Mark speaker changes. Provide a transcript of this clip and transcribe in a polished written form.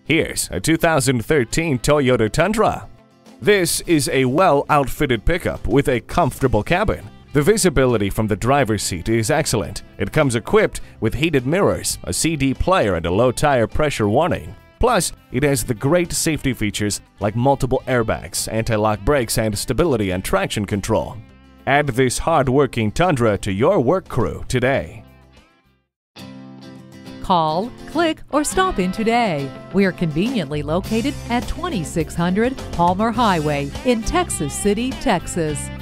Speaker 1: Here's a 2013 Toyota Tundra. This is a well-outfitted pickup with a comfortable cabin. The visibility from the driver's seat is excellent. It comes equipped with heated mirrors, a CD player, and a low tire pressure warning. Plus, it has the great safety features like multiple airbags, anti-lock brakes, and stability and traction control. Add this hard-working Tundra to your work crew today.
Speaker 2: Call, click, or stop in today. We are conveniently located at 2600 Palmer Highway in Texas City, Texas.